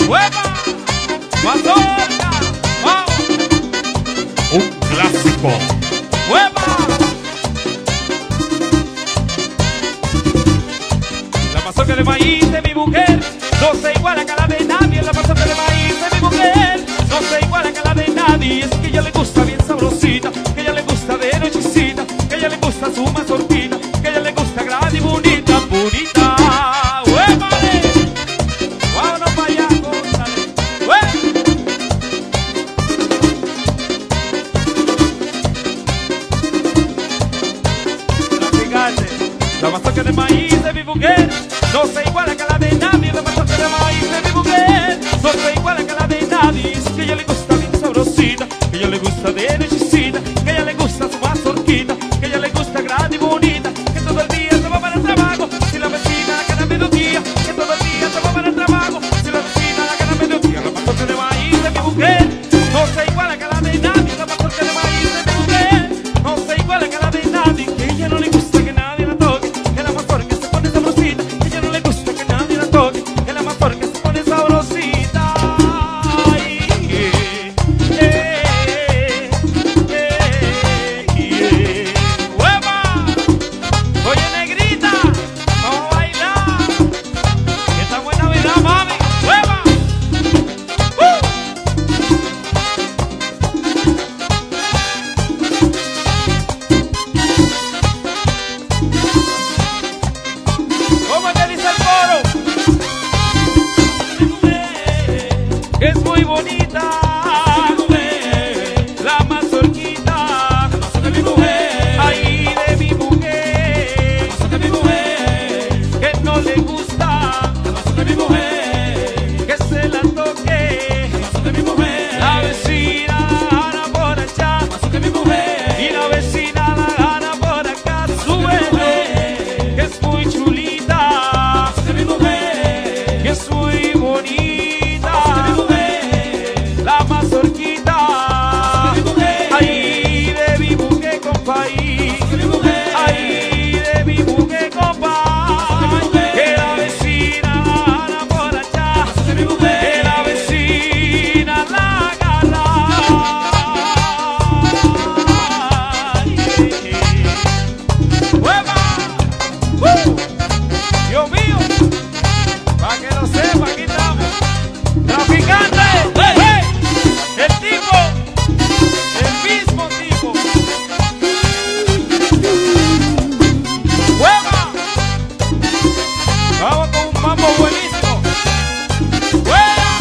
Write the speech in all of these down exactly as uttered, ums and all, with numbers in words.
¡Hueva! ¡Mazorca! ¡Vamos! Un clásico. ¡Hueva! La mazorca de maíz de mi mujer no se iguala a la de nadie. La mazorca de maíz de mi mujer no se iguala a la de nadie. Es que ella le gusta bien sabrosita, que ella le gusta de nochecita, que ella le gusta su mazorquita, que ella le gusta grande y bonita, bonita. ¡Huevale! ¡Vámonos para allá, González! ¡Hue! Fíjate, la mazorca de maíz de mi mujer no se iguala a la de nadie. La mazorca de maíz de mi mujer no se iguala a la de nadie. Es que ella le gusta bien sabrosita, que ella le gusta de nochecita, que ella le gusta su mazorquita, que ella le gusta grande y bonita, que todo el día se va para el trabajo. Si la vecina la gana mediodía, que todo el día se va para el trabajo. Si la vecina la gana mediodía, la mazorca de maíz de mi mujer no se iguala a la de nadie. La mazorca de maíz de mi mujer no se iguala a la de nadie. Que ella no le gusta que nadie la toque, que la mazorca se pone sabrosita. Que ella no le gusta que nadie la toque, que la mazorca se pone sabrosita. Ay, eh, eh, eh, eh. ¡Hueva! Oye, negrita, vamos a bailar, que estamos en Navidad, mami. ¡Hueva! ¡Uh! ¿Cómo es que dice el coro? Que es muy bonita la mazorquita, la mazorca de mi mujer, ay, de mi mujer, la mazorca de mi mujer, que no le gusta, la mazorca de mi mujer, que se la toque, la mazorca de mi mujer, la vecina la gana por allá, la mazorca de mi mujer, y la vecina la gana por acá, sube, que es muy chulita, la mazorca de mi mujer, que es muy bonita, la mazorquita, ay, de mi mujer, compay, ay, de mi mujer, compay, que la vecina la gana por allá, que la vecina la gana. ¡Hueva! ¡Uh! Dios mío, para que lo sepa, aquí estamos. ¡Traficante! ¡Hey! ¡Hey! El tipo, el mismo tipo. ¡Hueva! Vamos con un mambo buenísimo. ¡Hueva!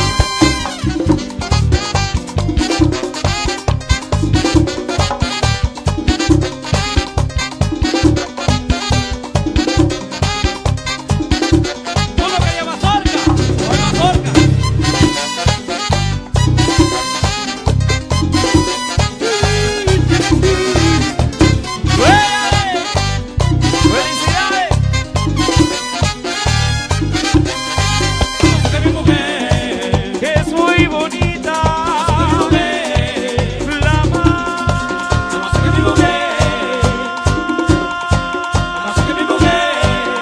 Uno que llama mazorca, o mazorca. ¡Huélale! ¡Felicidades! La mazorca de mi mujer, que es muy bonita, la mazorca de mi mujer, la mazorca de mi mujer,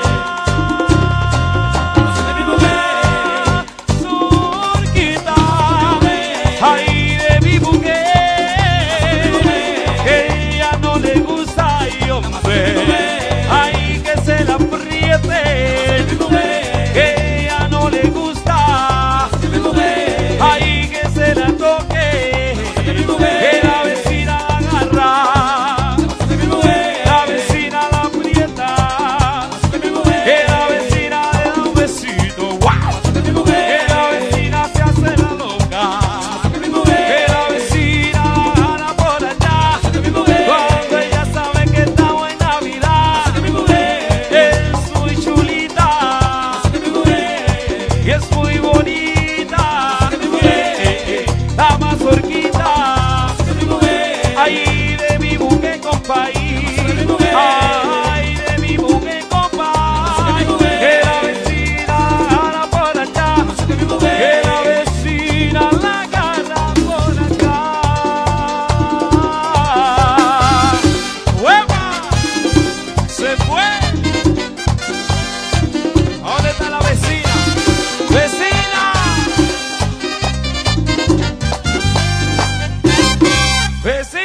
la mazorca de mi mujer, mazorquita, ay, de mi mujer, que ella no le gusta, ay, hombre, ay, que se la apriete, que ella no le gusta, ay, que se la toque, que la vecina la agarra, la vecina la aprieta, que la vecina le da un besito, ¡wow! Que la vecina se hace la loca, que la vecina la gana por allá, cuando ella sabe que estamos en Navidad, es muy chulita, y es muy bonita, la mazorquita, ay, de mi mujer, compay, ay, de mi mujer, compay, que la vecina la gana por allá, que la vecina la gana por acá. ¡Hueva! Se fue. ¿Dónde está la vecina? ¡Vecina! Ese